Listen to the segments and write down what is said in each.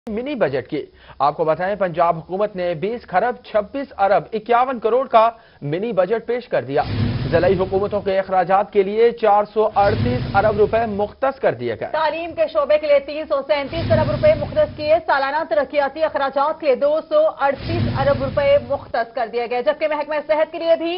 Mini budget की आपको बताएं, पंजाब हुकूमत ने 20 खरब 26 अरब 51 करोड़ का मिनी बजट पेश कर दिया। ज़िलाई हुकूमतों के अखराजात के लिए 438 अरब रुपए मुख्तस कर दिए गए। तालीम के शोबे के लिए 337 अरब रुपए मुख्तस किए। सालाना तरक्याती अखराजात के लिए 238 अरब रुपए मुख्तस कर दिए गए, जबकि महकमा सेहत के लिए भी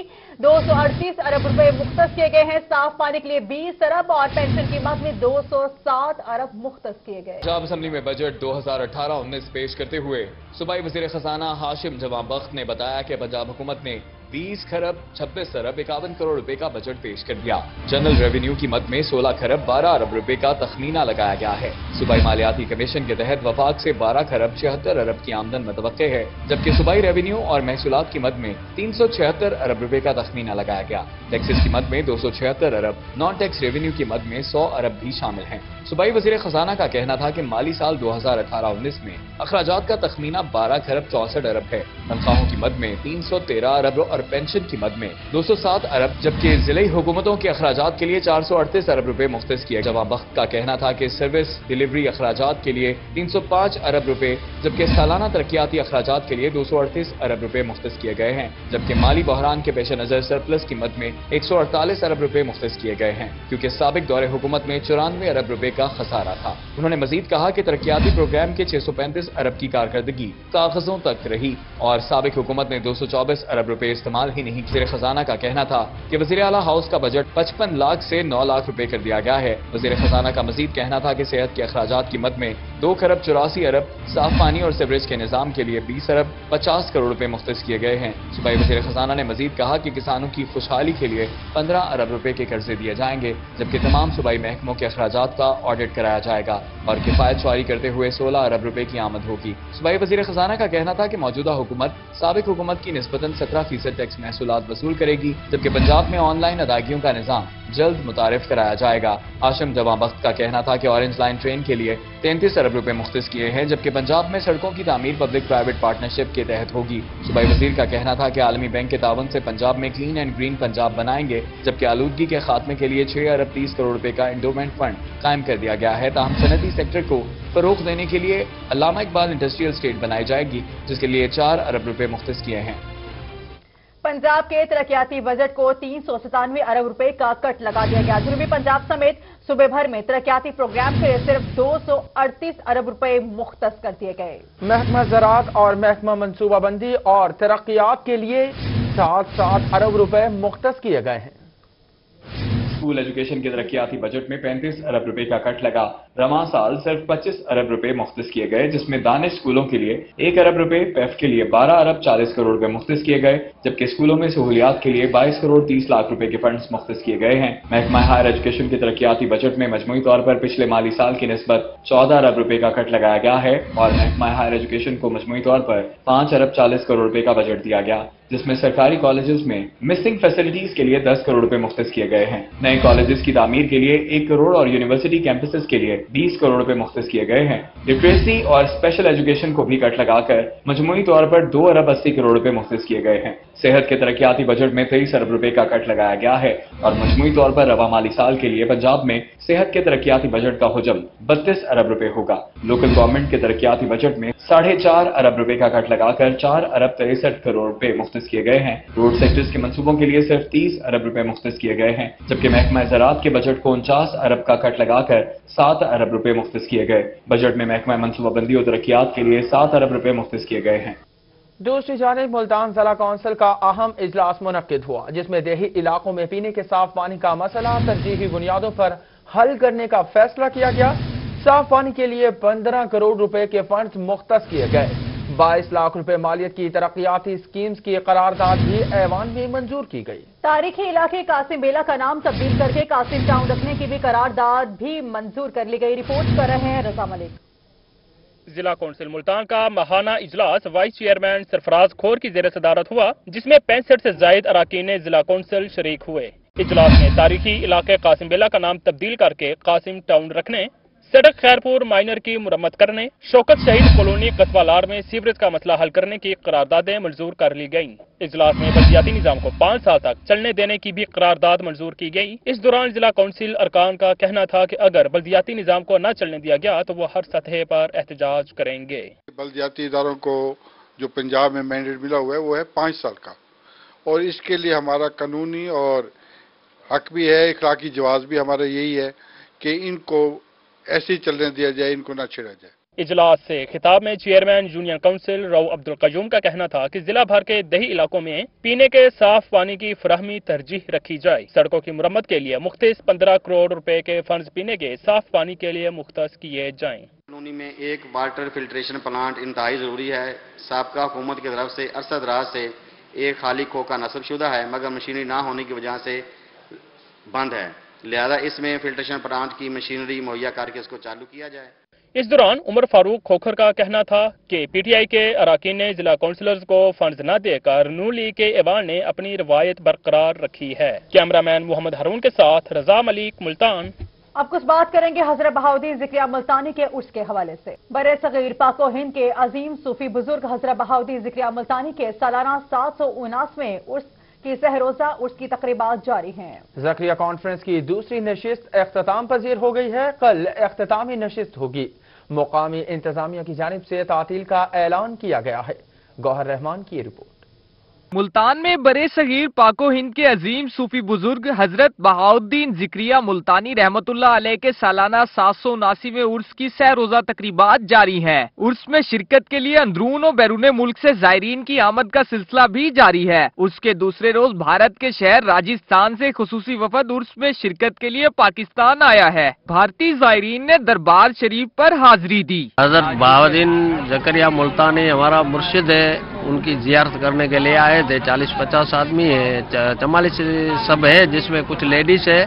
238 अरब रुपए मुख्तस किए गए हैं। साफ पानी के लिए 20 अरब और पेंशन की मद में 207 अरब मुख्तस किए गए। पंजाब असम्बली में बजट 2018-19 पेश करते हुए सूबाई वज़ीर खजाना हाशिम जवां बख्त ने बताया कि पंजाब हुकूमत ने 20 खरब 26 अरब 51 करोड़ रुपए का बजट पेश कर दिया। जनरल रेवेन्यू की मद में 16 खरब 12 अरब रुपए का तखमीना लगाया गया है। सूबाई मालियाती कमीशन के तहत वफाक से 12 खरब 76 अरब की आमदन मतवक्के है, जबकि सूबाई रेवेन्यू और महसूलात की मद में 376 अरब रुपए का तखमीना लगाया गया। टैक्सेस की मद में 276 अरब, नॉन टैक्स रेवेन्यू की मद में 100 अरब भी शामिल हैं। सूबाई वज़ीर खजाना का कहना था कि माली साल 2018-19 में अखराजात का तखमीना 12 खरब 64 अरब है। तनख्वाहों की मद में 313 अरब और पेंशन की मद में 207 अरब, जबकि ज़िलाई हुकूमतों के अखराजात के लिए 438 अरब रुपए मुख्तस किए। जवां बख्त का कहना था कि सर्विस डिलीवरी अखराजात के लिए 305 अरब रुपए, जबकि सालाना तरक्याती अखराजात के लिए 238 अरब रुपए मुख्तस किए गए हैं, जबकि माली बहरान के पेश नजर सरप्लस की मद में 148 अरब रुपए मुख्तस किए गए हैं, क्योंकि साबिक दौरे हुकूमत में 94 अरब रुपए का खसारा था। उन्होंने मजीद कहा कि तरक्याती प्रोग्राम के 635 अरब की कारकर्दगी कागजों तक रही और साबिक हुकूमत ने 224 अरब रुपए इस्तेमाल ही नहीं। वज़ीर खजाना का कहना था कि वज़ीर आला हाउस का बजट 55 लाख से 9 लाख रुपए कर दिया गया है। वज़ीर खजाना का मजीद कहना था कि सेहत के अखराजात की मद में 2 खरब 84 अरब, साफ पानी और सीवरेज के निजाम के लिए 20 अरब 50 करोड़ रुपए मुख्तस किए गए हैं। सूबाई वज़ीर खजाना ने मजीद कहा कि किसानों की खुशहाली के लिए 15 अरब रुपए के कर्जे दिए जाएंगे, जबकि तमाम सूबाई महकमों के अखराजात का ऑडिट कराया जाएगा और किफायत शुमारी करते हुए 16 अरब रुपए की आमद होगी। सूबाई वज़ीर खजाना का कहना था कि मौजूदा हुकूमत साबिक हुकूमत की निस्बतन 17% टैक्स महसूलात वसूल करेगी, जबकि पंजाब में ऑनलाइन अदायगियों का निजाम जल्द मुतारिफ कराया जाएगा। हाशिम जवां बख्त का कहना था कि ऑरेंज लाइन ट्रेन के लिए 33 अरब रुपए मुख्तस किए हैं, जबकि पंजाब में सड़कों की तामीर पब्लिक प्राइवेट पार्टनरशिप के तहत होगी। सूबाई वजीर का कहना था कि आलमी बैंक के तावन से पंजाब में क्लीन एंड ग्रीन पंजाब बनाएंगे, जबकि आलूदगी के खात्मे के लिए 6 अरब 30 करोड़ रुपए का इंडोमेंट फंड कायम कर दिया गया है। ताहम सनती सेक्टर को फरोग देने के लिए अल्लामा इकबाल इंडस्ट्रियल स्टेट बनाई जाएगी, जिसके लिए 4 अरब रुपए मुख्तस किए हैं। पंजाब के तरक्याती बजट को 397 अरब रुपए का कट लगा दिया गया। जनूबी पंजाब समेत सूबे भर में तरक्याती प्रोग्राम के लिए सिर्फ 238 अरब रुपए मुख्तस कर दिए गए। महकमा ज़राअत और महकमा मनसूबाबंदी और तरक्यात के लिए 7 अरब रुपए मुख्तस किए गए हैं। स्कूल एजुकेशन के तरक्याती बजट में 35 अरब रुपए का कट लगा। रवां साल सिर्फ 25 अरब रुपए मुख्तस किए गए, जिसमें दानिश स्कूलों के लिए 1 अरब रुपए, पेफ के लिए 12 अरब 40 करोड़ रुपए मुख्तस किए गए, जबकि स्कूलों में सहूलियात के लिए 22 करोड़ 30 लाख रुपए के फंड्स मुख्तस किए गए हैं। महकमा हायर एजुकेशन के तरक्याती बजट में मजमूई तौर पर पिछले माली साल की निस्बत 14 अरब रुपए का कट लगाया गया है और महकमा हायर एजुकेशन को मजमूई तौर पर 5 अरब 40 करोड़ रुपए का बजट दिया गया, जिसमें सरकारी कॉलेजेस में मिसिंग फैसिलिटीज के लिए 10 करोड़ रुपए मुख्तस किए गए हैं। नए कॉलेजेस की तामीर के लिए 1 करोड़ और यूनिवर्सिटी कैंपसेस के लिए 20 करोड़ रुपए मुख्तस किए गए हैं। लिटरेसी और स्पेशल एजुकेशन को भी कट लगाकर मजमूई तौर पर 2 अरब 80 करोड़ रुपए मुख्तस किए गए हैं। सेहत के तरक्याती बजट में 23 अरब रुपए का कट लगाया गया है और मजमूई तौर पर रवा माली साल के लिए पंजाब में सेहत के तरक्याती बजट का हुजम 32 अरब रुपए होगा। लोकल गवर्नमेंट के तरक्याती बजट में 4.5 अरब रुपए का कट लगाकर 4 अरब 63 करोड़ रुपए मुख्तस किए गए हैं। रोड सेक्टर्स के मंसूबों के लिए सिर्फ 30 अरब रुपए मुख्तस किए गए हैं, जबकि महकमा ज़राअत के बजट को 49 अरब का कट लगाकर 7 अरब रुपए मुख्तस किए गए। बजट में महकमा मनसूबाबंदी और तरक्यात के लिए 7 अरब रुपए मुख्तस किए गए हैं। दूसरी जानिब मुल्तान जिला कौंसिल का अहम इजलास मुनक्किद हुआ, जिसमें देही इलाकों में पीने के साफ पानी का मसला तरजीही बुनियादों पर हल करने का फैसला किया गया। साफ पानी के लिए 15 करोड़ रुपए के फंड्स मुख्तस किए गए। 22 लाख रुपए मालियत की तरक्याती स्कीम्स की करारदाद भी ऐवान में मंजूर की गई। तारीखी इलाके कासिम बेला का नाम तब्दील करके कासिम टाउन रखने की भी करारदाद भी मंजूर कर ली गई। रिपोर्ट कर रहे हैं रजा मलिक। जिला कौंसिल मुल्तान का माहाना इजलास वाइस चेयरमैन सरफराज खोर की जेर सदारत हुआ, जिसमें 65 से जायद अराकीन जिला कौंसिल शरीक हुए। इजलास में तारीखी इलाके कासिम बेला का नाम तब्दील करके कासिम टाउन रखने, सड़क खैरपुर माइनर की मुरम्मत करने, शौकत शहीद कॉलोनी कस्बालार में सीवरेज का मसला हल करने की करारदादें मंजूर कर ली गयी। इजलास में बल्दियाती निजाम को 5 साल तक चलने देने की भी करारदाद मंजूर की गई। इस दौरान जिला कौंसिल अरकान का कहना था कि अगर बल्दियाती निजाम को न चलने दिया गया तो वो हर सतह पर एहतजाज करेंगे। बल्दियाती इदारों को जो पंजाब में मैंडेट मिला हुआ है वो है 5 साल का, और इसके लिए हमारा कानूनी और हक भी है, इखलाकी जवाब भी हमारा यही है कि इनको ऐसे ही चलने दिया जाए, इनको ना छेड़ा जाए। इजलास से खिताब में चेयरमैन यूनियन काउंसिल रऊ अब्दुल कयूम का कहना था कि जिला भर के दही इलाकों में पीने के साफ पानी की फराहमी तरजीह रखी जाए। सड़कों की मुरम्मत के लिए मुख्तस 15 करोड़ रुपए के फंड पीने के साफ पानी के लिए मुख्तस किए जाएं। कॉलोनी में एक वाटर फिल्ट्रेशन प्लांट इंतहाई जरूरी है। साबका हुकूमत की तरफ से अरसा दराज से एक खाली खोखा नस्बशुदा है, मगर मशीनरी ना होने की वजह से बंद है। लिहाजा इसमें फिल्ट्रेशन प्लांट की मशीनरी मुहैया करके इसको चालू किया जाए। इस दौरान उमर फारूक खोखर का कहना था कि पीटीआई के अराकीन ने जिला काउंसिलर्स को फंड्स न देकर नून लीग के ऐवान ने अपनी रवायत बरकरार रखी है। कैमरामैन मोहम्मद हारून के साथ रजा मलिक, मुल्तान। अब कुछ बात करेंगे हजरत बहाउद्दीन ज़िक्रिया मुल्तानी के उर्स के हवाले से। बरे सगीर पाको हिंद के अजीम सूफी बुजुर्ग हजरत बहाउद्दीन ज़िक्रिया मुल्तानी के सालाना 779वें उर्स की सहरोजा उर्स की तकरीबात जारी हैं। ज़िक्रिया कॉन्फ्रेंस की दूसरी नशिस्त इख्तिताम पजीर हो गई है। कल इख्तितामी नशिस्त होगी। मुकामी इंतजामिया की जानिब से तातील का ऐलान किया गया है। गौहर रहमान की रिपोर्ट। मुल्तान में बरे सगीर पाको हिंद के अजीम सूफी बुजुर्ग हजरत बहाउद्दीन ज़िक्रिया मुल्तानी रहमतुल्लाह अलैह के सालाना 779वें उर्स की सह रोजा तकरीबात जारी हैं। उर्स में शिरकत के लिए अंदरून और बैरून मुल्क से जायरीन की आमद का सिलसिला भी जारी है। उर्स के दूसरे रोज भारत के शहर राजस्थान से खुसूसी वफद उर्स में शिरकत के लिए पाकिस्तान आया है। भारतीय जायरीन ने दरबार शरीफ पर हाजिरी दी। हजरत बहाउद्दीन ज़िक्रिया मुल्तानी हमारा मुर्शिद है, उनकी जियारत करने के लिए आए थे। 40-50 आदमी है, 44 सब है, जिसमें कुछ लेडीज है,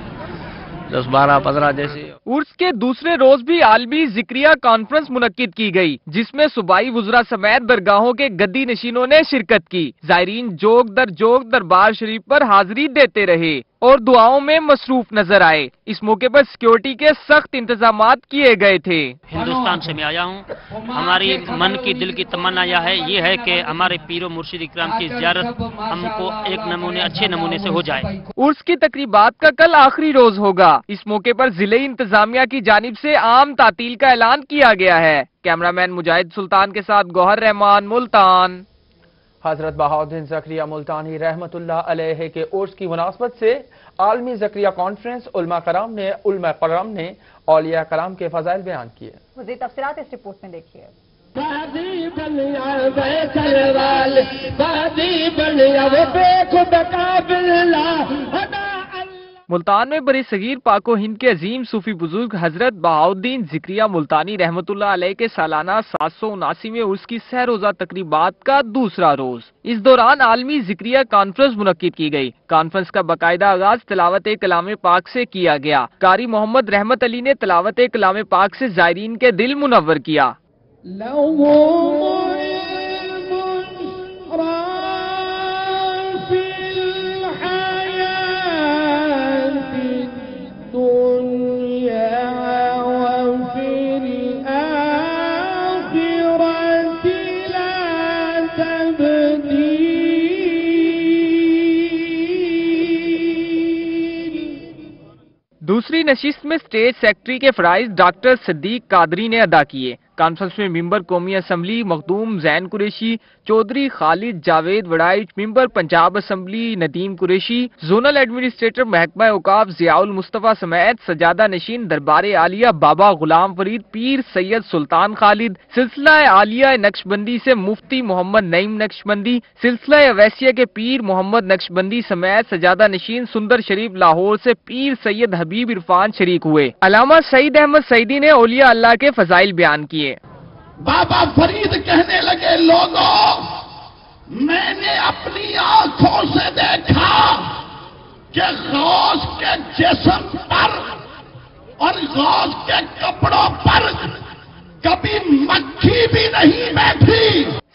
10-12-15 जैसी। उर्स के दूसरे रोज भी आलमी ज़िक्रिया कॉन्फ्रेंस मुनक्किद की गई, जिसमें सूबाई वुज़रा समेत दरगाहों के गद्दी नशीनों ने शिरकत की। जायरीन जोग दर जोग दरबार शरीफ पर हाजिरी देते रहे और दुआओं में मसरूफ नजर आए। इस मौके पर सिक्योरिटी के सख्त इंतजामात किए गए थे। हिंदुस्तान से मैं आया हूँ, हमारी मन की दिल की तमन्ना ये है कि हमारे पीरो मुर्शिद इकराम की ज़ियारत हमको एक नमूने अच्छे नमूने से हो जाए। उर्स की तकरीबात का कल आखिरी रोज होगा। इस मौके पर जिले इंतजामिया की जानिब से आम तातील का ऐलान किया गया है। कैमरामैन मुजाहिद सुल्तान के साथ गौहर रहमान, मुल्तान। हजरत बहाउद्दीन ज़िक्रिया मुल्तानी रहमतुल्लाह अलैह के उर्स की मुनासबत से आलमी ज़िक्रिया कॉन्फ्रेंस उलमा कराम ने औलिया कराम के फजाइल बयान किए। मज़ीद तफसीलात इस रिपोर्ट में देखिए। मुल्तान में बरे सगीर पाको हिंद के अजीम सूफी बुजुर्ग हजरत बहाउद्दीन ज़िक्रिया मुल्तानी रहमतुल्लाह अलैह के सालाना 779वें उर्स की सह रोजा तकरीबात का दूसरा रोज। इस दौरान आलमी ज़िक्रिया कॉन्फ्रेंस मुनक्किद की गई। कॉन्फ्रेंस का बाकायदा आगाज तिलावत कलाम पाक से किया गया। कारी मोहम्मद रहमत अली ने तिलावत कलाम पाक से जायरीन के दिल मुनव्वर किया। दूसरी नशिस्त में स्टेट सेक्रेटरी के फराइज डॉक्टर सिद्दीक कादरी ने अदा किए। कॉन्फ्रेंस में मेंबर कौमी assembly Makhdoom Zain Qureshi, Chaudhry Khalid Javed Warraich, member Punjab assembly Nadeem Qureshi, zonal administrator महकमा औकाफ जियाउल मुस्तफा समेत सजादा नशीन दरबार आलिया बाबा गुलाम फरीद पीर सैयद सुल्तान खालिद, सिलसिला आलिया नक्शबंदी से मुफ्ती मोहम्मद नईम नक्शबंदी, सिलसिला अवैसिया के पीर मोहम्मद नक्शबंदी समेत सजादा नशीन सुंदर शरीफ लाहौर से पीर सैयद हबीब इरफान शरीक हुए। अलामा सईद अहमद सईदी ने औलिया अल्लाह के फजाइल बयान किए। बाबा फरीद कहने लगे, लोगों, मैंने अपनी आंखों से देखा कि गौस के जिस्म पर और गौस के कपड़ों पर कभी मक्खी भी नहीं बैठी।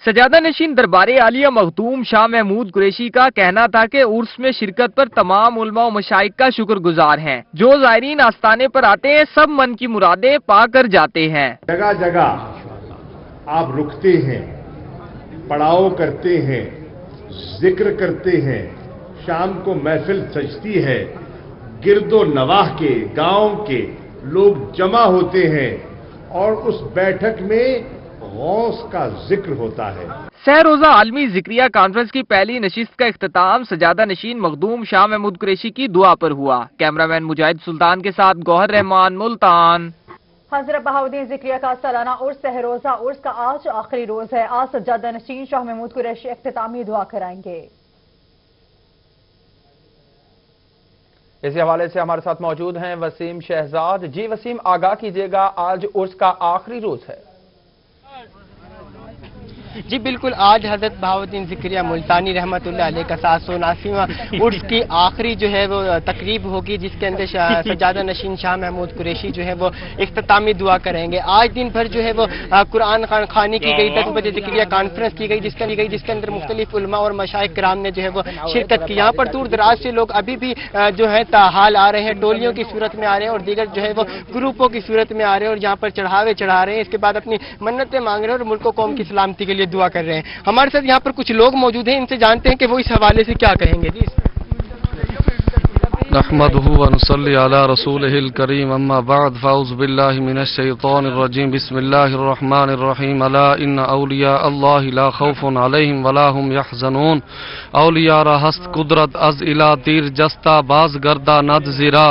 सजादा नशीन दरबारे आलिया मखदूम शाह महमूद कुरैशी का कहना था कि उर्स में शिरकत पर तमाम उलमा और मशाइख का शुक्रगुजार हैं। जो ज़ायरीन आस्ताने पर आते हैं सब मन की मुरादें पा कर जाते हैं। जगह जगह आप रुकते हैं, पड़ाव करते हैं, जिक्र करते हैं, शाम को महफिल सजती है, गिरदो नवाह के गांव के लोग जमा होते हैं और उस बैठक में गौस का जिक्र होता है। सह रोजा आलमी जिक्रिया कॉन्फ्रेंस की पहली नशिस्त का इख्तिताम सजादा नशीन मखदूम शाह महमूद कुरैशी की दुआ पर हुआ। कैमरामैन मुजाहिद सुल्तान के साथ गौहर रहमान, मुल्तान। हजरत बहाउद्दीन जिक्रिया का सालाना उर्स सहरोजा उर्स का आज आखिरी रोज है। आज सजादा नशीन शाह महमूद कुरैशी इख्तितामी दुआ कराएंगे। इसी हवाले से हमारे साथ मौजूद हैं वसीम शहजाद। जी वसीम, आगाह कीजिएगा, आज उर्स का आखिरी रोज है। जी बिल्कुल, आज हजरत बहाउद्दीन जिक्रिया मुल्तानी रहमतुल्लाह अलैह का 779वां उर्स की आखिरी जो है वो तकरीब होगी, जिसके अंदर सजादा नशीन शाह महमूद कुरैशी जो है वो इख्तितामी दुआ करेंगे। आज दिन भर जो है वो कुरान खानी की गई, 10 बजे जिक्रिया कॉन्फ्रेंस की गई जिसके अंदर मुख्तलिफ उलमा और मशाइख किराम ने जो है वो शिरकत की। यहाँ पर दूर दराज से लोग अभी भी जो है ताहाल आ रहे हैं, टोलियों की सूरत में आ रहे हैं और दीगर जो है वो ग्रुपों की सूरत में आ रहे हैं और यहाँ पर चढ़ावे चढ़ा रहे हैं। इसके बाद अपनी मन्नतें मांग रहे हैं और मुल्क कौम की सलामती के लिए दुआ कर रहे हैं। हमारे साथ यहाँ पर कुछ लोग मौजूद हैं, इनसे जानते हैं कि वो इस हवाले से क्या कहेंगे। जी नहमदुहु व नुसल्ली अला रसूलिहिल करीम, अम्मा बाद, फ़ाउज़ु बिल्लाहि मिनश शैतानिर रजीम, बिस्मिल्लाहिर रहमानिर रहीम, अला इन्ना औलिया अल्लाहि ला खौफुन अलैहिम वला हुम यहज़नून, औलिया रा हस्त कुदरत अज़ इला तीर जस्ता बाज गर्दा नदज़िरा।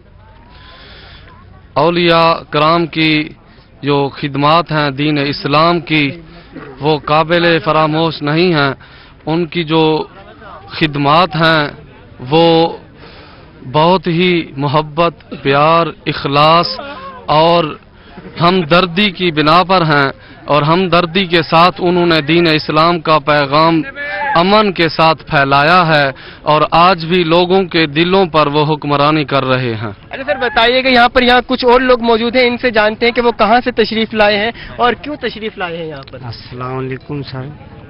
औलिया कराम की जो खिदमात हैं दीन इस्लाम की, वो काबिल फरामोश नहीं हैं। उनकी जो खिदमात हैं वो बहुत ही मोहब्बत, प्यार, इखलास और हमदर्दी की बिना पर हैं और हमदर्दी के साथ उन्होंने दीन इस्लाम का पैगाम अमन के साथ फैलाया है और आज भी लोगों के दिलों पर वो हुक्मरानी कर रहे हैं। अरे सर बताइएगा, यहाँ कुछ और लोग मौजूद हैं, इनसे जानते हैं कि वो कहाँ से तशरीफ लाए हैं और क्यों तशरीफ लाए हैं यहाँ पर। अस्सलाम वालेकुम सर,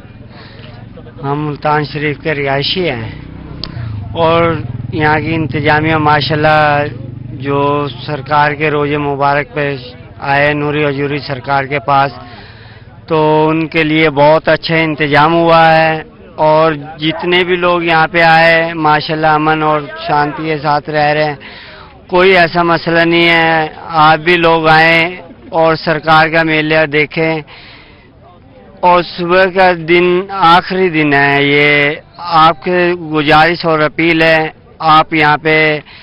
हम मुल्तान शरीफ के रिहायशी हैं और यहाँ की इंतजामिया माशाल्लाह जो सरकार के रोज़े मुबारक पे आए नूरी हजूरी सरकार के पास, तो उनके लिए बहुत अच्छा इंतजाम हुआ है और जितने भी लोग यहाँ पे आए माशाल्लाह अमन और शांति के साथ रह रहे हैं, कोई ऐसा मसला नहीं है। आप भी लोग आए और सरकार का मेला देखें और सुबह का दिन आखिरी दिन है, ये आपके गुजारिश और अपील है आप यहाँ पे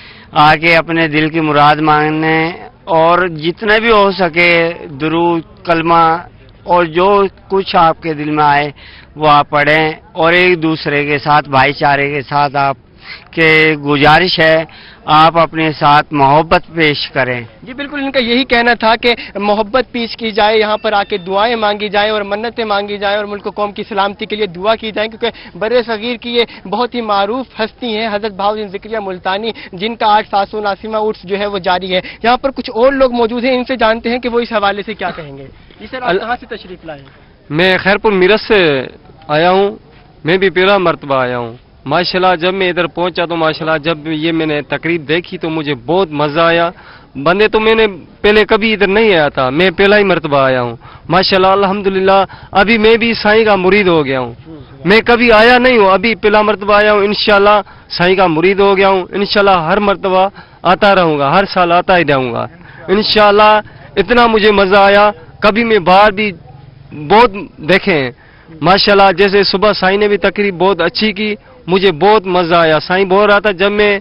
आके अपने दिल की मुराद मांगने और जितना भी हो सके दुरूद, कलमा और जो कुछ आपके दिल में आए वो आप पढ़ें और एक दूसरे के साथ भाईचारे के साथ आप के गुजारिश है आप अपने साथ मोहब्बत पेश करें। जी बिल्कुल, इनका यही कहना था कि मोहब्बत पेश की जाए, यहाँ पर आके दुआएं मांगी जाए और मन्नतें मांगी जाए और मुल्क कौम की सलामती के लिए दुआ की जाए, क्योंकि बड़े सगीर की ये बहुत ही मारूफ हस्ती हैं हजरत बहाउद्दीन जिक्रिया मुल्तानी, जिनका आज 779वां उर्स जो है वो जारी है। यहाँ पर कुछ और लोग मौजूद हैं, इनसे जानते हैं कि वो इस हवाले से क्या कहेंगे। जी सर, आप कहाँ से तशरीफ लाए? मैं खैरपुर मीरत से आया हूँ, मैं भी पहला मरतबा आया हूँ। माशाल्लाह जब मैं इधर पहुंचा तो माशाल्लाह जब ये मैंने तकरीब देखी तो मुझे बहुत मजा आया। बंदे तो मैंने पहले कभी इधर नहीं आया था, मैं पहला ही मरतबा आया हूँ। माशाल्लाह अल्हम्दुलिल्लाह, अभी मैं भी साईं का मुरीद हो गया हूँ। मैं कभी आया नहीं हूँ, अभी पहला मरतबा आया हूँ। इंशाल्लाह साईं का मुरीद हो गया हूँ। इंशाल्लाह हर मरतबा आता रहूंगा, हर साल आता ही रहूंगा इंशाल्लाह। इतना मुझे मजा आया, कभी मैं बाहर भी बहुत देखे हैं माशाल्लाह। जैसे सुबह साईं ने भी तकरीब बहुत अच्छी की, मुझे बहुत मजा आया। साईं बोल रहा था जब मैं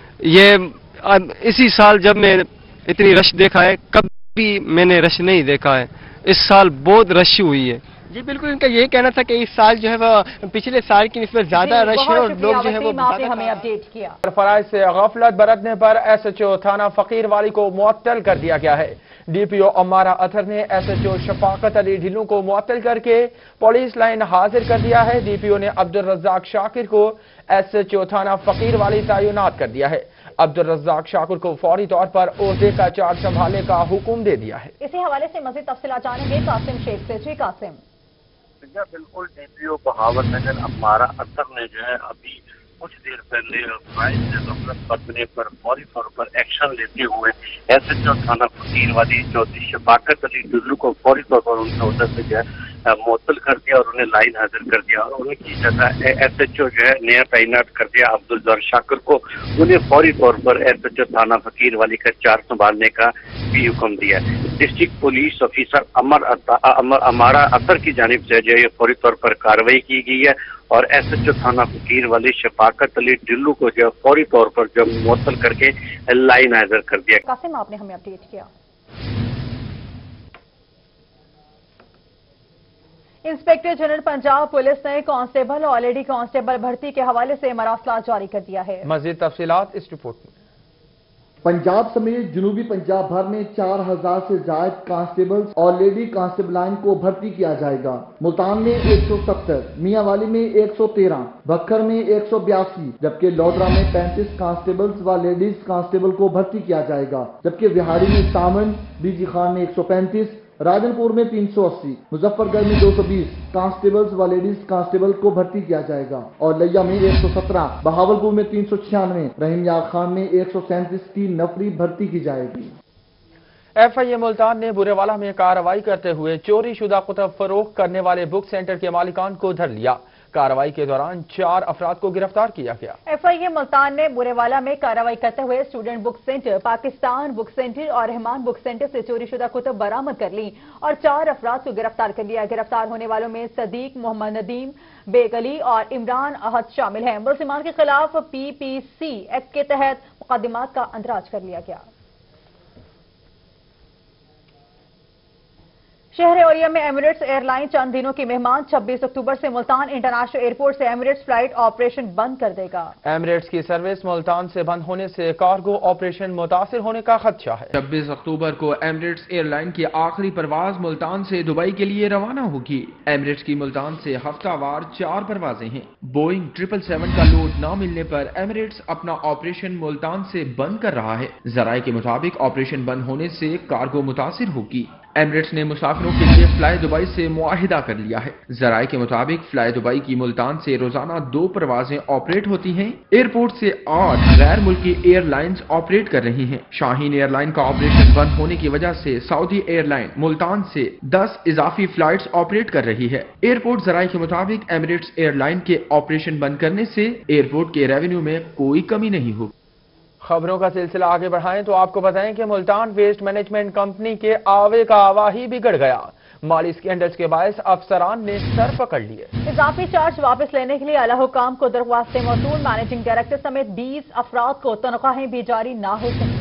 ये इसी साल जब मैं इतनी रश देखा है, कभी मैंने रश नहीं देखा है, इस साल बहुत रश हुई है। जी बिल्कुल, इनका यही कहना था कि इस साल जो है वो पिछले साल की निस्बत ज्यादा रश है और लोग जो है वो हमें अपडेट किया। फराइज से गफलत बरतने पर SHO थाना फकीरवाली को मुअत्तल कर दिया गया है। DPO अमारा अथर ने SHO शफाकत अली ढिल्लों को मुअत्तल करके पुलिस लाइन हाजिर कर दिया है। DPO ने अब्दुल रज़्ज़ाक शाकिर को SHO थाना फकीरवाली तैनात कर दिया है। अब्दुल रज़्ज़ाक शाकिर को फौरी तौर पर ओहदे का चार्ज संभालने का हुक्म दे दिया है। इसी हवाले से मजीद तफसीलात जानेंगे कासिम शेख से। जी कासिम। बिल्कुल डीपीओ बहावल नगर अम्मारा अतर ने जो है अभी कुछ देर पहले फाइल से गफलत बरतने पर फौरी तौर पर एक्शन लेते हुए एसएचओ थाना फकीर वाली चौधरी शफाकत अली डुल्लू को फौरी तौर पर उनके उधर से जो है मुअत्तल कर दिया और उन्हें लाइन हाजिर कर दिया और उनकी जगह एसएचओ जो है नया तैनात कर दिया अब्दुल जर शाकिर को। उन्हें फौरी तौर पर एसएचओ थाना फकीर वाली का चार्ज संभालने का भी हुक्म दिया। डिस्ट्रिक्ट पुलिस ऑफिसर अमारा अतर की जानिब से जो है फौरी तौर पर कार्रवाई की गई है और एसएचओ थाना फकीर वाली शफाकत अली डिल्लू को जो फौरी तौर पर जो मुअत्तल करके लाइन हाजिर कर दिया। कासिम, आपने हमें अपडेट किया। इंस्पेक्टर जनरल पंजाब पुलिस ने कांस्टेबल और लेडी कांस्टेबल भर्ती के हवाले से मरासला जारी कर दिया है। मजीद तफसीलात इस रिपोर्ट में। पंजाब समेत जनूबी पंजाब भर में 4000 से ज्यादा कांस्टेबल्स और लेडी कांस्टेबलाइन को भर्ती किया जाएगा। मुल्तान में 170, मियांवाली में 113, भक्खर में 182, जबकि लोधरा में 35 कांस्टेबल्स व लेडीज कांस्टेबल को भर्ती किया जाएगा। जबकि बिहारी में सामन, बीजी खान में 135, राजनपुर में 380, मुजफ्फरगढ़ में 220 कांस्टेबल्स व लेडीज कांस्टेबल को भर्ती किया जाएगा और लिया में 117, बहावलपुर में 396, रहीम खान में 137 की नफरी भर्ती की जाएगी। एफआईए मुल्तान ने बुरेवाला में कार्रवाई करते हुए चोरी शुदा कुतब फरोख्त करने वाले बुक सेंटर के मालिकान को धर लिया। कार्रवाई के दौरान 4 अफराद को गिरफ्तार किया गया। एफआईए मुल्तान ने बुरेवाला में कार्रवाई करते हुए student book centre, Pakistan book centre और रहमान बुक सेंटर से चोरी शुदा कुतब बरामद कर ली और 4 अफराद को गिरफ्तार कर लिया। गिरफ्तार होने वालों में सदीक, मोहम्मद नदीम, बेग अली और इमरान अहद शामिल हैं। मुलजिमान के खिलाफ पीपीसी एक्ट के तहत मुकदमात का अंदराज कर लिया गया। शहर ओरिया में एमिरेट्स एयरलाइन चंद दिनों की मेहमान 26 अक्टूबर से मुल्तान इंटरनेशनल एयरपोर्ट से एमिरेट्स फ्लाइट ऑपरेशन बंद कर देगा। एमिरेट्स की सर्विस मुल्तान से बंद होने से कार्गो ऑपरेशन मुतासिर होने का खदशा है। 26 अक्टूबर को एमिरेट्स एयरलाइन की आखिरी परवाज मुल्तान से दुबई के लिए रवाना होगी। एमिरेट्स की मुल्तान से हफ्तावार 4 परवाजें हैं। बोइंग 777 का लोड न मिलने पर एमिरेट्स अपना ऑपरेशन मुल्तान से बंद कर रहा है। जराये के मुताबिक ऑपरेशन बंद होने से कार्गो मुतासिर होगी। एमिरेट्स ने मुसाफिरों के लिए फ्लाई दुबई से मुआहिदा कर लिया है। जराये के मुताबिक फ्लाई दुबई की मुल्तान से रोजाना 2 परवाजें ऑपरेट होती हैं। एयरपोर्ट से 8 गैर मुल्की एयरलाइंस ऑपरेट कर रही हैं। शाहीन एयरलाइन का ऑपरेशन बंद होने की वजह से सऊदी एयरलाइन मुल्तान से 10 इजाफी फ्लाइट्स ऑपरेट कर रही है। एयरपोर्ट जराये के मुताबिक एमिरेट्स एयरलाइन के ऑपरेशन बंद करने से एयरपोर्ट के रेवेन्यू में कोई कमी नहीं होगी। खबरों का सिलसिला आगे बढ़ाएं तो आपको बताएं कि मुल्तान वेस्ट मैनेजमेंट कंपनी के आवे का आवा ही बिगड़ गया। माली स्कैंडल्स के बायस अफसरान ने सर पकड़ लिए। इजाफी चार्ज वापस लेने के लिए आला हुकाम को दरख्वास्तें मौसूल। मैनेजिंग डायरेक्टर समेत 20 अफराद को तनख्वाहें भी जारी ना हो सकी।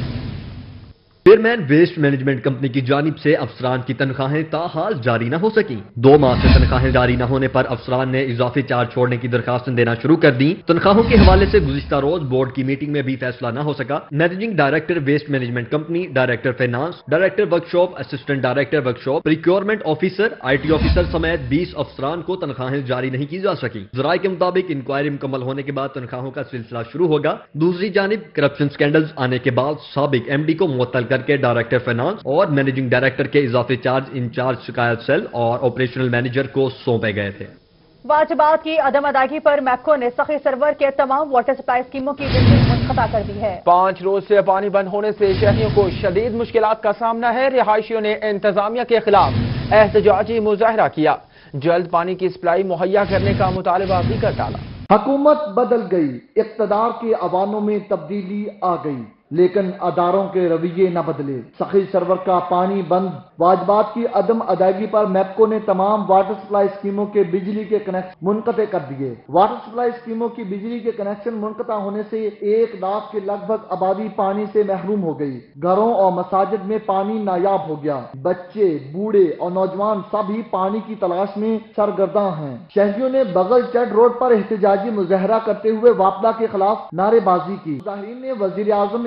चेयरमैन वेस्ट मैनेजमेंट कंपनी की जानिब से अफसरान की तनख्वाहें ताहाल जारी न हो सकी। 2 माह से तनख्वाहें जारी न होने पर अफसरान ने इजाफी चार्ज छोड़ने की दरखास्तें देना शुरू कर दी। तनख्वाहों के हवाले से गुज़िश्ता रोज बोर्ड की मीटिंग में भी फैसला न हो सका। Managing director waste management company, director finance, director workshop, assistant director workshop, procurement officer, IT officer समेत 20 अफसरान को तनख्वाहें जारी नहीं की जा सकी। जराये के मुताबिक इंक्वायरी मुकम्मल होने के बाद तनख्वाहों का सिलसिला शुरू होगा। दूसरी जानिब करप्शन स्कैंडल्स आने के बाद साबिक MD को मुअत्तल करके डायरेक्टर फाइनेंस और मैनेजिंग डायरेक्टर के इजाफी चार्ज इंचार्ज शिकायत सेल और ऑपरेशनल मैनेजर को सौंपे गए थे। वाजिबात की अदम अदायगी पर मैप्को ने सखी सर्वर के तमाम वाटर सप्लाई स्कीमों की बिजली मुनक़ता कर दी है। 5 रोज से पानी बंद होने से शहरियों को शदीद मुश्किलात का सामना है। रिहायशियों ने इंतजामिया के खिलाफ एहतजाजी मुजाहरा किया। जल्द पानी की सप्लाई मुहैया करने का मुतालबा भी कर डाला। हुकूमत बदल गई, इक़्तिदार के अवानों में तब्दीली आ गई, लेकिन अदारों के रवैये न बदले। सखी सर्वर का पानी बंद, वाजिबात की अदम अदायगी पर मैप्को ने तमाम वाटर सप्लाई स्कीमों के बिजली के कनेक्शन मुनक़ते कर दिए। वाटर सप्लाई स्कीमों की बिजली के कनेक्शन मुनक़ता होने से 1 लाख के लगभग आबादी पानी से महरूम हो गई। घरों और मसाजिद में पानी नायाब हो गया। बच्चे, बूढ़े और नौजवान सभी पानी की तलाश में सरगर्दा हैं। शहरियों ने बगल चढ़ रोड पर एहतजाजी मुजाहरा करते हुए वापदा के खिलाफ नारेबाजी की। मुजाहिरीन ने वज़ीर आज़म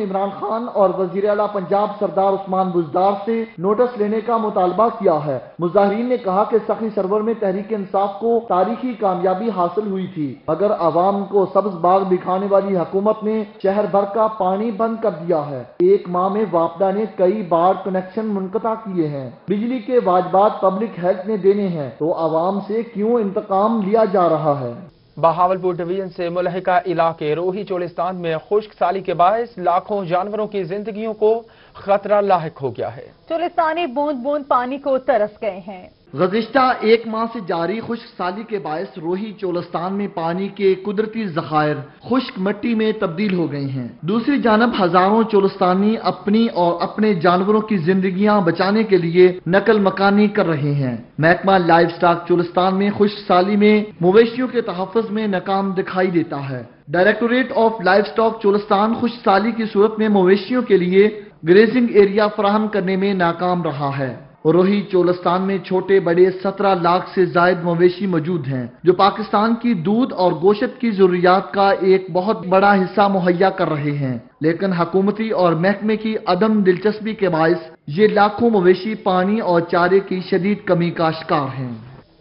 इमरान खान और वजीर आला पंजाब सरदार उस्मान बुज़दार से नोटिस लेने का मुतालबा किया है। मुजाहिरीन ने कहा कि सखी सरवर में तहरीक इंसाफ को तारीखी कामयाबी हासिल हुई थी, मगर आवाम को सब्ज बाग दिखाने वाली हुकूमत ने शहर भर का पानी बंद कर दिया है। एक माह में वापडा ने कई बार कनेक्शन मुनक़ता किए हैं। बिजली के वाजबात पब्लिक हेल्थ ने देने हैं, तो आवाम से क्यों इंतकाम लिया जा रहा है। बहावलपुर डिवीजन से मुलहिका इलाके रोही चोलिस्तान में खुश्क साली के बायस लाखों जानवरों की जिंदगियों को खतरा लाहिक हो गया है। चोलिस्तानी बूंद बूंद पानी को तरस गए हैं। गुज़िश्ता एक माह से जारी खुश्क साली के बायस रोही चोलिस्तान में पानी के कुदरती ज़खायर खुश्क मिट्टी में तब्दील हो गए हैं। दूसरी जानब हजारों चोलिस्तानी अपनी और अपने जानवरों की जिंदगियां बचाने के लिए नकल मकानी कर रहे हैं। महकमा लाइव स्टॉक चोलिस्तान में खुश्क साली में मवेशियों के तहफ़्फ़ुज़ में नाकाम दिखाई देता है। Directorate of livestock Cholistan खुश्क साली की सूरत में मवेशियों के लिए ग्रेजिंग एरिया फराहम करने में नाकाम रहा है। रोही चोलिस्तान में छोटे बड़े 17 लाख से जायद मवेशी मौजूद हैं, जो पाकिस्तान की दूध और गोश्त की जरूरियात का एक बहुत बड़ा हिस्सा मुहैया कर रहे हैं। लेकिन हुकूमती और महकमे की अदम दिलचस्पी के बायस ये लाखों मवेशी पानी और चारे की शदीद कमी का शिकार हैं।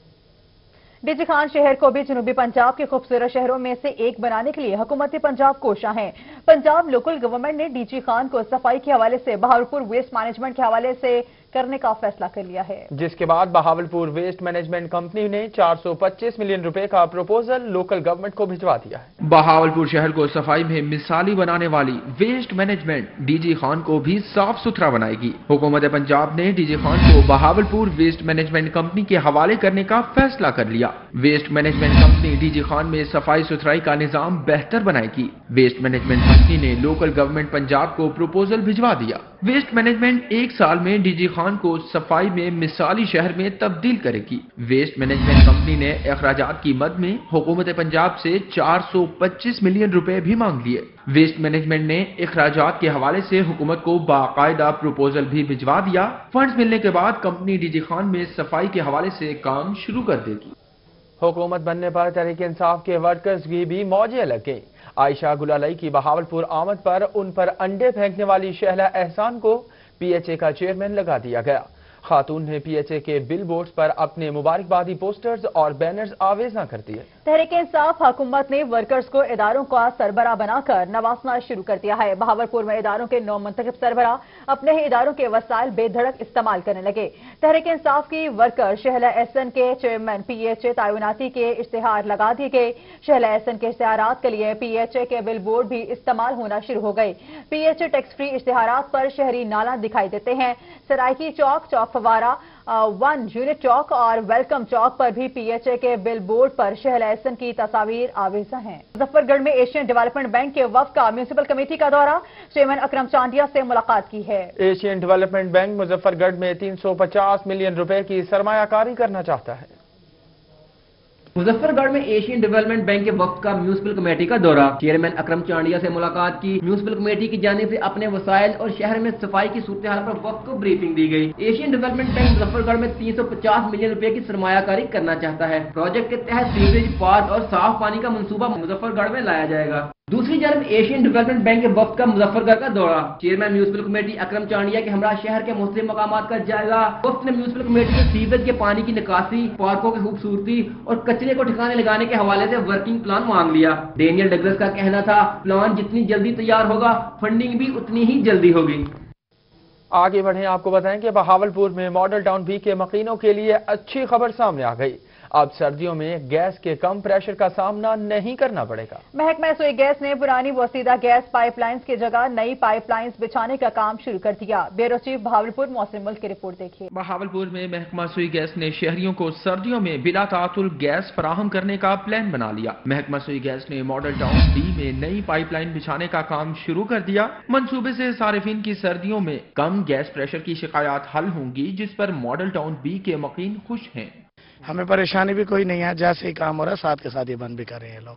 डीजी खान शहर को भी जनूबी पंजाब के खूबसूरत शहरों में से एक बनाने के लिए हुकूमत पंजाब कोशा है। पंजाब लोकल गवर्नमेंट ने डीजी खान को सफाई के हवाले से बहावलपुर वेस्ट मैनेजमेंट के हवाले से करने का फैसला कर लिया है, जिसके बाद बहावलपुर वेस्ट मैनेजमेंट कंपनी ने 425 मिलियन रुपए का प्रपोजल लोकल गवर्नमेंट को भिजवा दिया है। बहावलपुर शहर को सफाई में मिसाली बनाने वाली वेस्ट मैनेजमेंट डीजी खान को भी साफ सुथरा बनाएगी। हुकूमत पंजाब ने डीजी खान को बहावलपुर वेस्ट मैनेजमेंट कंपनी के हवाले करने का फैसला कर लिया। Waste management company DG Khan में सफाई सुथराई का निजाम बेहतर बनाएगी। वेस्ट मैनेजमेंट कंपनी ने लोकल गवर्नमेंट पंजाब को प्रपोजल भिजवा दिया। वेस्ट मैनेजमेंट एक साल में डीजी खान को सफाई में मिसाली शहर में तब्दील करेगी। वेस्ट मैनेजमेंट कंपनी ने अखराजात की मद में हुकूमत पंजाब से 425 मिलियन रुपए भी मांग लिए। वेस्ट मैनेजमेंट ने अखराजात के हवाले से हुकूमत को बाकायदा प्रपोजल भी भिजवा दिया। फंड्स मिलने के बाद कंपनी डीजी खान में सफाई के हवाले से काम शुरू कर देगी। हुकूमत बनने पर तहरीक इंसाफ के वर्कर्स की भी मौजें लग गई। आयशा गुलालई की बहावलपुर आमद पर उन पर अंडे फेंकने वाली शहला एहसान को पीएचए का चेयरमैन लगा दिया गया। खातून ने पीएचए के बिल बोर्ड्स पर अपने मुबारकबादी पोस्टर्स और बैनर्स आवेजा कर दिए। तहरीक इंसाफ हुकूमत ने वर्कर्स को इदारों का सरबराह बनाकर नवाजना शुरू कर दिया है। बहावलपुर में इदारों के 9 मुंतखब सरबराह अपने ही इदारों के वसाइल बेधड़क इस्तेमाल करने लगे। तहरीक इंसाफ की वर्कर शहला एहसन के चेयरमैन पीएचए तायुनाती के इश्तिहार लगा दिए गए। शहला एहसन के इश्तिहारात के लिए पीएचए के बिल बोर्ड भी इस्तेमाल होना शुरू हो गए। पीएचए टैक्स फ्री इश्तिहारात पर शहरी नाला दिखाई देते हैं। सराइकी चौक, चौक फवारा, 1 यूनिट चौक और वेलकम चौक पर भी पीएचए के बिल बोर्ड पर शहला एहसन की तस्वीर आवेजा हैं। मुजफ्फरगढ़ में एशियन डेवलपमेंट बैंक के वफ्द का म्यूनिसिपल कमेटी का दौरा, चेयरमैन अकरम चांदिया से मुलाकात की है। एशियन डेवलपमेंट बैंक मुजफ्फरगढ़ में 350 मिलियन रुपए की सरमायाकारी करना चाहता है। मुजफ्फरगढ़ में एशियन डेवलपमेंट बैंक के वक्त का म्यूनिसिपल कमेटी का दौरा, चेयरमैन अकरम चांडिया से मुलाकात की। म्यूनिसिपल कमेटी की जानिब से अपने वसाइल और शहर में सफाई की सूरत हाल पर वक्त को ब्रीफिंग दी गई। एशियन डेवलपमेंट बैंक मुजफ्फरगढ़ में 350 मिलियन रुपए की सरमायाकारी करना चाहता है। प्रोजेक्ट के तहत सीवरेज, पार्क और साफ पानी का मंसूबा मुजफ्फरगढ़ में लाया जाएगा। दूसरी जानब एशियन डेवलपमेंट बैंक के वक्त का मुजफ्फरगढ़ का दौरा, chairman municipal committee Akram Chandia के हमरा शहर के मुख्तलिफ मकामात का जायजा। वक्त ने म्यूनिसिपल कमेटी से सीवरेज के पानी की निकासी, पार्कों की खूबसूरती और कचरे को ठिकाने लगाने के हवाले से वर्किंग प्लान मांग लिया। डेनियल डगलस का कहना था, प्लान जितनी जल्दी तैयार होगा फंडिंग भी उतनी ही जल्दी होगी। आगे बढ़े, आपको बताएं कि बहावलपुर में मॉडल टाउन बी के मकीनों के लिए अच्छी खबर सामने आ गई। अब सर्दियों में गैस के कम प्रेशर का सामना नहीं करना पड़ेगा। महकमा सुई गैस ने पुरानी वसीदा गैस पाइपलाइंस की जगह नई पाइपलाइंस बिछाने का काम शुरू कर दिया। ब्यूरो चीफ बहावलपुर मौसम मुल्क की रिपोर्ट देखिए। बहावलपुर में महकमा सुई गैस ने शहरियों को सर्दियों में बिला तातुल गैस फराहम करने का प्लान बना लिया। महकमा सुई गैस ने मॉडल टाउन बी में नई पाइपलाइन बिछाने का काम शुरू कर दिया। मंसूबे से सारिफिन की सर्दियों में कम गैस प्रेशर की शिकायत हल होंगी, जिस पर मॉडल टाउन बी के मकीन खुश हैं। हमें परेशानी भी कोई नहीं है, जैसे ही काम हो रहा है साथ के साथ ये बंद भी कर रहे हैं लोग।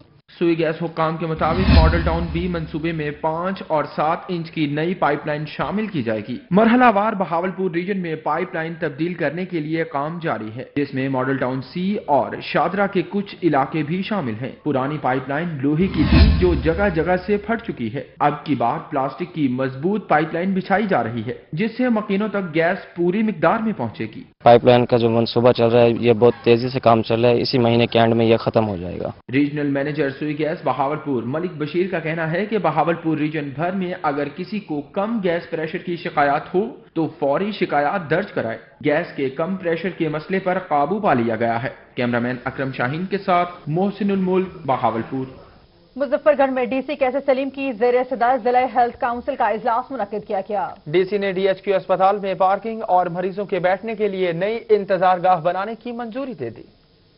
सुई गैस हुक्काम के मुताबिक मॉडल टाउन बी मंसूबे में 5 और 7 इंच की नई पाइपलाइन शामिल की जाएगी। मरहलावार बहावलपुर रीजन में पाइपलाइन तब्दील करने के लिए काम जारी है, जिसमें मॉडल टाउन सी और शादरा के कुछ इलाके भी शामिल हैं। पुरानी पाइपलाइन लोहे की थी जो जगह जगह से फट चुकी है। अब की बार प्लास्टिक की मजबूत पाइपलाइन बिछाई जा रही है, जिससे मकीनों तक गैस पूरी मिकदार में पहुंचेगी। पाइपलाइन का जो मंसूबा चल रहा है ये बहुत तेजी से काम चल रहा है, इसी महीने के एंड में यह खत्म हो जाएगा। Regional manager Sui gas Bahawalpur Malik Bashir का कहना है कि बहावलपुर रीजन भर में अगर किसी को कम गैस प्रेशर की शिकायत हो तो फौरी शिकायत दर्ज कराए। गैस के कम प्रेशर के मसले पर काबू पा लिया गया है। कैमरामैन अकरम शाहीन के साथ मोहसिनुल मुल्क, बहावलपुर। मुजफ्फरगढ़ में डीसी कैसे सलीम की ज़ेर सदारत जिला हेल्थ काउंसिल का इजलास मुनक्किद किया गया। डीसी ने डीएचक्यू अस्पताल में पार्किंग और मरीजों के बैठने के लिए नई इंतजारगाह बनाने की मंजूरी दे दी।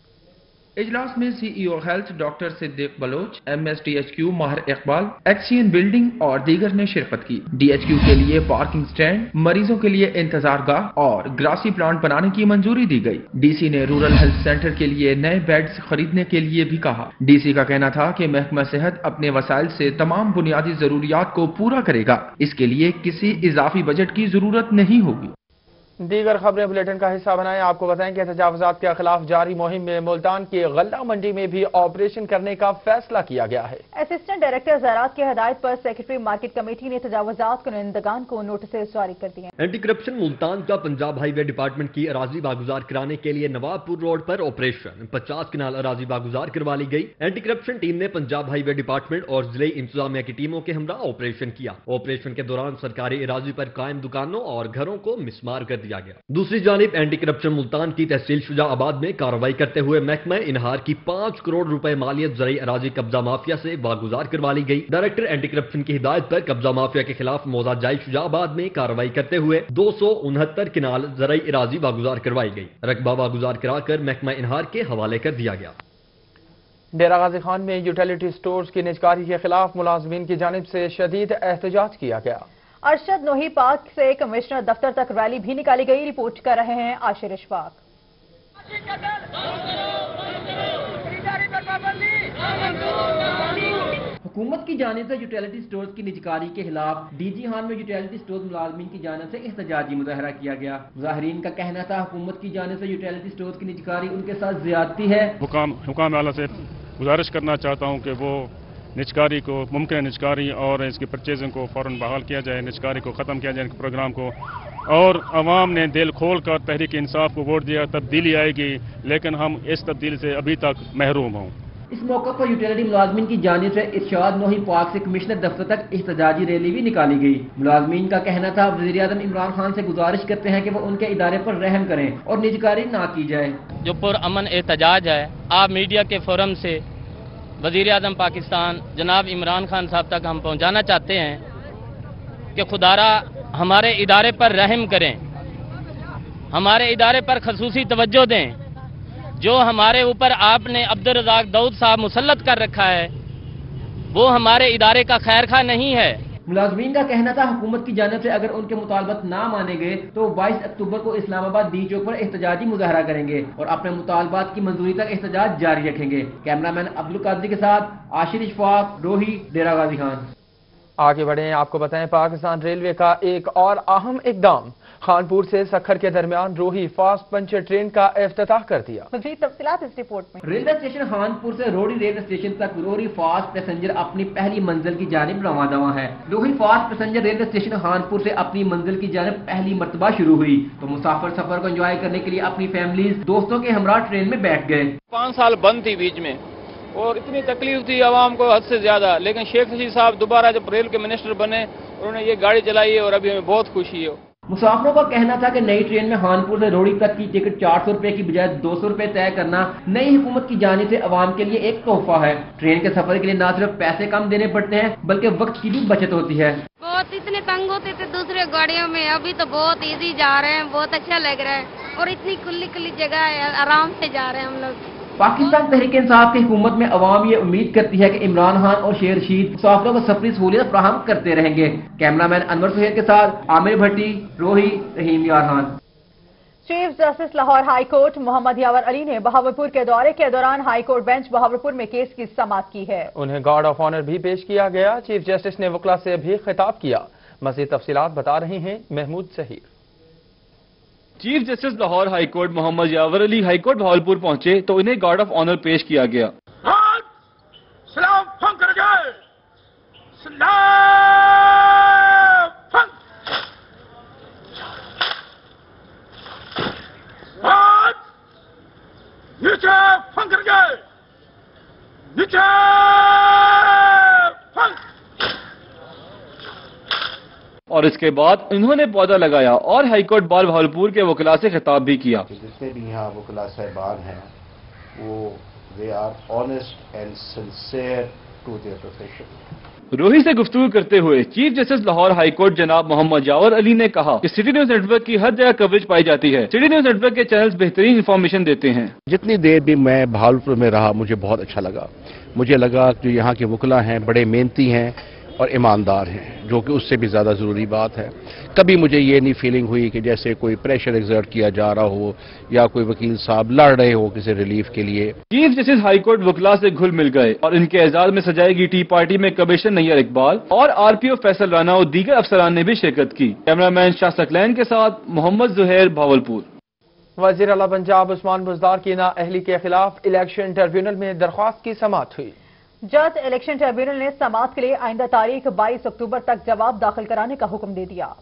इजलास में CEO health doctor Siddique Baloch, MS DHQ Mahir Iqbal, XEN building और दीगर ने शिरकत की। डीएचक्यू के लिए पार्किंग स्टैंड, मरीजों के लिए इंतजारगाह और ग्रासी प्लांट बनाने की मंजूरी दी गई। डीसी ने रूरल हेल्थ सेंटर के लिए नए बेड्स खरीदने के लिए भी कहा। डीसी का कहना था कि महकमा सेहत अपने वसाइल से तमाम बुनियादी जरूरियात को पूरा करेगा, इसके लिए किसी इजाफी बजट की जरूरत नहीं होगी। दीगर खबरें बुलेटिन का हिस्सा बनाएं। आपको बताएं कि तजावुजात के खिलाफ जारी मुहिम में मुल्तान की गल्ला मंडी में भी ऑपरेशन करने का फैसला किया गया है। असिस्टेंट डायरेक्टर ज़राअत की हिदायत पर सेक्रेटरी मार्केट कमेटी ने तजावुजात के नुमाइंदगान को नोटिस जारी कर दिए। एंटी करप्शन मुल्तान का पंजाब हाईवे डिपार्टमेंट की अराजी बागुजार कराने के लिए नवाबपुर रोड पर ऑपरेशन 50 कनाल अराजी बागुजार करवा ली गई। एंटी करप्शन टीम ने पंजाब हाईवे डिपार्टमेंट और जिले इंतजामिया की टीमों के हमरा ऑपरेशन किया। ऑपरेशन के दौरान सरकारी अराजी पर कायम दुकानों और घरों को मिसमार कर दिया गया। दूसरी जानिब एंटी करप्शन मुल्तान की तहसील शुजाआबाद में कार्रवाई करते हुए महकमा इनहार की 5 करोड़ रुपए मालियत ज़राई अराजी कब्जा माफिया से बागुजार करवा ली गई। डायरेक्टर एंटी करप्शन की हिदायत पर कब्जा माफिया के खिलाफ मौजा जाई शुजाआबाद में कार्रवाई करते हुए 269 कनाल ज़राई अराजी बागुजार करवाई गई। रकबा बागुजार कराकर महकमा इनहार के हवाले कर दिया गया। डेरा गाजी खान में यूटिलिटी स्टोर्स की निजकारी के खिलाफ मुलाजमीन की जानिब से शदीद एहतजाज किया गया। अरशद नोही पार्क से कमिश्नर दफ्तर तक रैली भी निकाली गई। रिपोर्ट कर रहे हैं आशिर इशफाक। हुकूमत की जानिब से यूटिलिटी स्टोर्स की निजकारी के खिलाफ डीजी खान में यूटिलिटी स्टोर्स मुलाजमीन की जानिब से एहतजाजी मुजाहरा किया गया। मुजाहरीन का कहना था हुकूमत की जानिब से यूटिलिटी स्टोर्स की निजकारी उनके साथ ज्यादती है। हुकाम आला से गुजारिश करना चाहता हूँ कि वो निजकारी को मुमकिन निजकारी और इसकी परचेजिंग को फौरन बहाल किया जाए, निजकारी को ख़त्म किया जाए प्रोग्राम को। और अवाम ने दिल खोल कर तहरीक इंसाफ को वोट दिया, तब्दीली आएगी, लेकिन हम इस तब्दीली से अभी तक महरूम हों। इस मौके पर यूटिलिटी मुलाजमीन की जानिब से इरशाद नोही पार्क से कमिश्नर दफ्तर तक एहतजाजी रैली भी निकाली गई। मुलाजमीन का कहना था वज़ीर आज़म इमरान खान से गुजारिश करते हैं कि वो उनके इदारे पर रहम करें और निजकारी ना की जाए। जो पुरअमन एहतजाज है, आप मीडिया के फोरम से वज़ीर आज़म पाकिस्तान जनाब इमरान खान साहब तक हम पहुंचाना चाहते हैं कि खुदारा हमारे इदारे पर रहम करें, हमारे इदारे पर खसूसी तवज्जो दें। जो हमारे ऊपर आपने अब्दुल रज़ाक दाऊद साहब मुसल्लत कर रखा है वो हमारे इदारे का खैर खा नहीं है। मुलाजमीन का कहना था हुकूमत की जानिब से अगर उनके मुतालबत ना माने गए तो 22 अक्टूबर को इस्लामाबाद डी चौक पर एहतजाजी मुजाहरा करेंगे और अपने मुतालबात की मंजूरी तक एहतजाज जारी रखेंगे। कैमरामैन अब्दुल कादरी के साथ आशिर इशफाक, रोही, डेरा गाजी खान। आगे बढ़े, आपको बताएं पाकिस्तान रेलवे का एक और अहम इकदाम, खानपुर से सखर के दरमियान रोही फास्ट पंचर ट्रेन का इफ्तिताह कर दिया। मज़ीद तफसीलात इस रिपोर्ट में। रेलवे स्टेशन खानपुर से रोही रेलवे स्टेशन तक रोही फास्ट पैसेंजर अपनी पहली मंजिल की जानिब रवाना दवा है। Rohi fast passenger railway station Khanpur से अपनी मंजिल की जानिब पहली मरतबा शुरू हुई तो मुसाफिर सफर को एंजॉय करने के लिए अपनी फैमिलीज दोस्तों के हमरा ट्रेन में बैठ गए। 5 साल बंद थी बीच में और इतनी तकलीफ थी आवाम को हद से ज्यादा, लेकिन शेख रशीद साहब दोबारा जब रेल के मिनिस्टर बने उन्होंने ये गाड़ी चलाई है और अभी हमें बहुत खुशी है। मुसाफिरों का कहना था कि नई ट्रेन में खानपुर से रोड़ी तक की टिकट 400 रुपए की बजाय 200 रुपए तय करना नई हुकूमत की जानिब से अवाम के लिए एक तोहफा है। ट्रेन के सफर के लिए न सिर्फ पैसे कम देने पड़ते हैं बल्कि वक्त की भी बचत होती है। बहुत इतने तंग होते थे दूसरे गाड़ियों में, अभी तो बहुत इजी जा रहे हैं, बहुत अच्छा लग रहा है और इतनी खुली खुली जगह है, आराम से जा रहे हैं हम लोग। पाकिस्तान तहरीक इंसाफ की हुकूमत में अवाम ये उम्मीद करती है कि इमरान खान और शेर रशीद मुसाफिरों को सफरी सहूलियत फराहम करते रहेंगे। कैमरामैन अनवर सुहेल के साथ आमिर भट्टी, Rohi, Rahim Yar Khan. Chief justice Lahore high court Mohammad Yawar Ali ने बहावलपुर के दौरे के दौरान हाई कोर्ट बेंच बहावलपुर में केस की समाअत की है। उन्हें गार्ड ऑफ ऑनर भी पेश किया गया। चीफ जस्टिस ने वकला से भी खिताब किया। मज़ीद तफसीलात बता रहे हैं Mahmood Saheer. Chief justice Lahore high court Mohammad Yawar Ali high court Bahawalpur पहुंचे तो इन्हें गार्ड ऑफ ऑनर पेश किया गया। और इसके बाद इन्होंने पौधा लगाया और हाईकोर्ट बार बहावलपुर के वकला से खिताब भी किया। जितने भी यहाँ वकला साहबान हैं वो they are honest and sincere to their profession. Rohi से गुफ्तगू करते हुए chief justice Lahore high court जनाब मोहम्मद यावर अली ने कहा कि सिटी न्यूज नेटवर्क की हर जगह कवरेज पाई जाती है। सिटी न्यूज नेटवर्क के चैनल्स बेहतरीन इंफॉर्मेशन देते हैं। जितनी देर भी मैं बहावलपुर में रहा मुझे बहुत अच्छा लगा। मुझे लगा कि यहाँ के वकला हैं बड़े मेहनती हैं और ईमानदार हैं, जो कि उससे भी ज़्यादा ज़रूरी बात है। कभी मुझे ये नहीं फीलिंग हुई कि जैसे कोई प्रेशर एक्सर्ट किया जा रहा हो या कोई वकील साहब लड़ रहे हो किसी रिलीफ के लिए। चीफ जस्टिस हाई कोर्ट वकला से घुल मिल गए और इनके एजाज में सजाएगी टी पार्टी में कमिश्नर नैयर इकबाल और आरपीओ फैसल राना और दीगर अफसरान ने भी शिरकत की। कैमरामैन शाह सकलैन के साथ मोहम्मद जुहैर भावलपुर। वज़ीर आला पंजाब उस्मान बुज़दार की नाअहली के खिलाफ इलेक्शन ट्रिब्यूनल में दरख्वास्त की समाअत हुई। जज इलेक्शन ट्रिब्यूनल ने समाअत के लिए आइंदा तारीख 22 अक्टूबर तक जवाब दाखिल कराने का हुक्म दे दिया।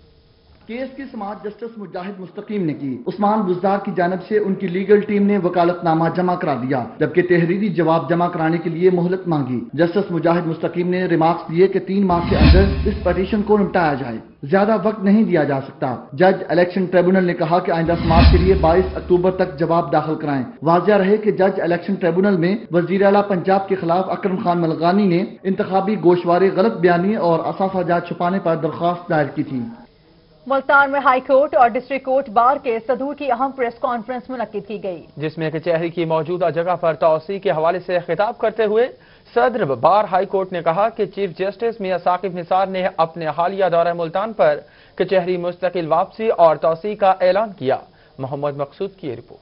केस की समाअत जस्टिस मुजाहिद मुस्तकीम ने की। उस्मान बुज़दार की जानिब से उनकी लीगल टीम ने वकालतनामा जमा करा दिया, जबकि तहरीरी जवाब जमा कराने के लिए मोहलत मांगी। जस्टिस मुजाहिद मुस्तकीम ने रिमार्क्स दिए कि 3 माह के अंदर इस पटिशन को निपटाया जाए, ज्यादा वक्त नहीं दिया जा सकता। जज इलेक्शन ट्रिब्यूनल ने कहा कि आइंदा समाअत के लिए 22 अक्टूबर तक जवाब दाखिल कराएं। वाज़िया रहे कि जज इलेक्शन ट्रिब्यूनल में वज़ीर आला पंजाब के खिलाफ अकरम खान मलगानी ने इंतखाबी गोशवारे, गलत बयानी और असाफाजात छुपाने पर दरख्वास्त दायर की थी। मुल्तान में हाई कोर्ट और डिस्ट्रिक्ट कोर्ट बार के सदूर की अहम प्रेस कॉन्फ्रेंस मुनक्किद की गई, जिसमें कचहरी की मौजूदा जगह पर तौसी के हवाले से खिताब करते हुए सदर बार हाई कोर्ट ने कहा कि चीफ जस्टिस मियां साकिब निसार ने अपने हालिया दौरा मुल्तान पर कचहरी मुस्तकिल वापसी और तौसी का ऐलान किया। मोहम्मद मकसूद की रिपोर्ट।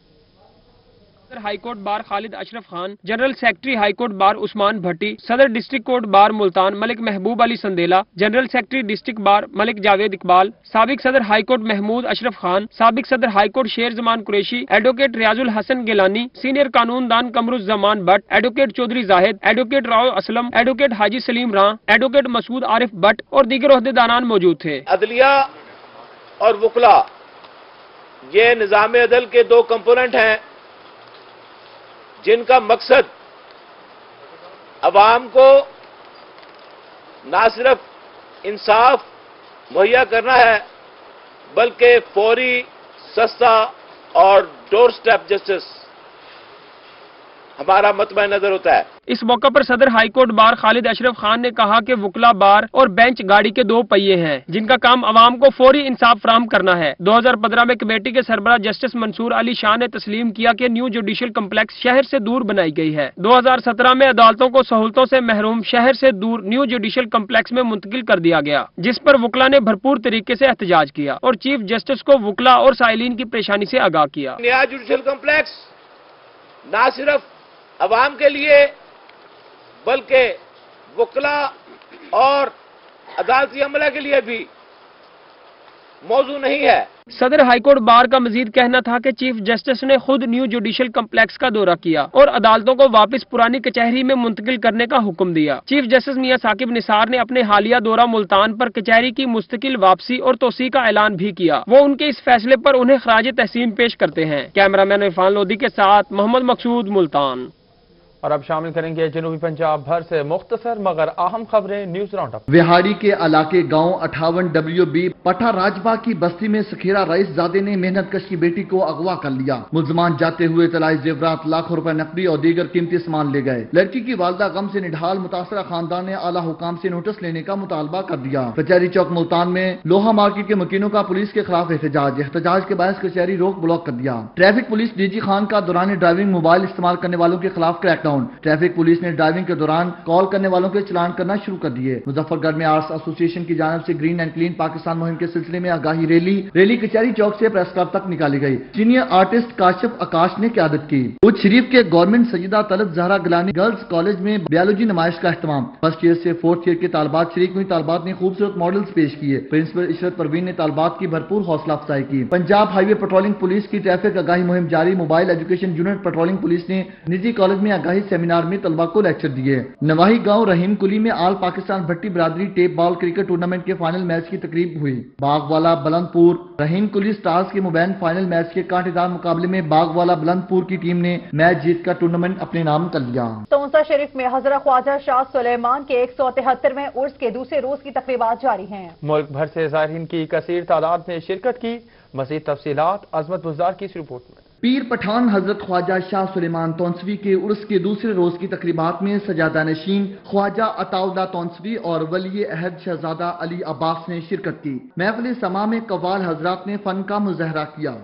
सदर high court bar Khalid Ashraf Khan, general secretary high court bar Usman Bhatti, सदर district court bar Multan Malik Mehboob Ali Sandela, general secretary district bar Malik Javed Iqbal, साबिक सदर हाई कोर्ट महमूद अशरफ खान, साबिक सदर high court Sher Zaman Qureshi, advocate Riazul Hassan Gilani, senior कानूनदान Qamaruzzaman Bhatt, advocate Chaudhry Zahid, advocate Rao Aslam, advocate Haji Saleem रां, एडवोकेट मसूद आरिफ भट्ट और दीगर ओहदेदारान मौजूद थे। अदलिया और वकला ये निज़ाम अदल के 2 कंपोनेंट हैं जिनका मकसद अवाम को ना सिर्फ इंसाफ मुहैया करना है बल्कि फौरी, सस्ता और डोर स्टेप जस्टिस हमारा मतबा नजर होता है। इस मौके पर सदर high court bar Khalid Ashraf Khan ने कहा कि वकला बार और बेंच गाड़ी के 2 पहिए हैं जिनका काम अवाम को फौरी इंसाफ फराहम करना है। 2015 में कमेटी के सरबराह जस्टिस मंसूर अली शाह ने तस्लीम किया कि न्यू जुडिशल कम्प्लेक्स शहर से दूर बनाई गई है। 2017 में अदालतों को सहूलतों से महरूम शहर से दूर न्यू जुडिशल कम्प्लेक्स में मुंतकिल कर दिया गया, जिस पर वकला ने भरपूर तरीके से एहतजाज किया और चीफ जस्टिस को वकला और साइलिन की परेशानी से आगाह किया। नया जुडिशल कम्प्लेक्स न सिर्फ अवाम के लिए बल्कि वकला और अदालती अमला के लिए भी मौजू नहीं है। सदर हाईकोर्ट बार का मजीद कहना था कि चीफ जस्टिस ने खुद न्यू जुडिशल कम्प्लेक्स का दौरा किया और अदालतों को वापस पुरानी कचहरी में मुंतकिल करने का हुक्म दिया। चीफ जस्टिस मियां साकिब निसार ने अपने हालिया दौरा मुल्तान पर कचहरी की मुस्तकिल वापसी और तोसी का ऐलान भी किया। वो उनके इस फैसले पर उन्हें खराज तहसीन पेश करते हैं। कैमरामैन इरफान लोधी के साथ मोहम्मद मकसूद, मुल्तान। और अब शामिल करेंगे जनूबी पंजाब भर से मुख्तसर मगर अहम खबरें न्यूज राउंड अप। विहाड़ी के इलाके गांव 58 WB पठा राजबा की बस्ती में सखीरा रईस जादे ने मेहनत कश की बेटी को अगवा कर लिया। मुलजमान जाते हुए तलाई जेवरात, लाखों रुपए नकदी और दीगर कीमती सामान ले गए। लड़की की वालदा गम से निढाल, मुतासरा खानदान ने आला हुकाम से नोटिस लेने का मुतालबा कर दिया। कचहरी चौक मुल्तान में लोहा मार्केट के मकीनों का पुलिस के खिलाफ एहतजाज के बायस कचहरी रोक ब्लॉक कर दिया। ट्रैफिक पुलिस DG खान का दौरान ड्राइविंग मोबाइल इस्तेमाल करने वालों के खिलाफ क्रैकडाउन। ट्रैफिक पुलिस ने ड्राइविंग के दौरान कॉल करने वालों के चलान करना शुरू कर दिए। मुजफ्फरगढ़ में आर्ट्स एसोसिएशन की जानिब से ग्रीन एंड क्लीन पाकिस्तान मुहिम मुहिम के सिलसिले में आगाही रैली कचहरी चौक से प्रेस क्लब तक निकाली गई। सीनियर आर्टिस्ट काशिफ आकाश ने क़यादत की। उच्च शरीफ के government Syeda Talat Zahra Gilani girls college में बायोलॉजी नुमाइश का अहतमाम। फर्स्ट ईयर से फोर्थ ईयर के तालबात शरीक हुई। तालबात ने खूबसूरत मॉडल्स पेश किए। प्रिंसिपल इशरत परवीन ने तालबात की भरपूर हौसला अफजाई की। पंजाब हाईवे पेट्रोलिंग पुलिस की ट्रैफिक आगाही मुहिम जारी। Mobile education unit patrolling police ने निजी कॉलेज में आगाही सेमिनार में तलबा को लेक्चर दिए। नवाही गांव रहीम कुली में आल पाकिस्तान भट्टी बरादरी टेप बॉल क्रिकेट टूर्नामेंट के फाइनल मैच की तकरीब हुई। बागवाला बुलंदपुर रहीम कुली स्टार्स के मुबैन फाइनल मैच के कांटेदार मुकाबले में बागवाला बुलंदपुर की टीम ने मैच जीतकर टूर्नामेंट अपने नाम कर लिया। तौसा शरीफ में हजरत ख्वाजा शाह सुलेमान के 173वें उर्स के दूसरे रोज की तकरीबात जारी हैं। मुल्क भर से ज़ायरीन की कसीर तादाद में शिरकत की। मज़ीद तफसीलात अजमत बुज़दार की इस रिपोर्ट में। पीर पठान हजरत ख्वाजा शाह सुलेमान तौंसवी के उर्स के दूसरे रोज की तकरीबात में सजादा नशीन ख्वाजा अताउल्ला तौंसवी और वली अहद शहजादा अली अब्बास ने शिरकत की। महफिल समा में कव्वाल हजरात ने फन का मुजाहरा किया।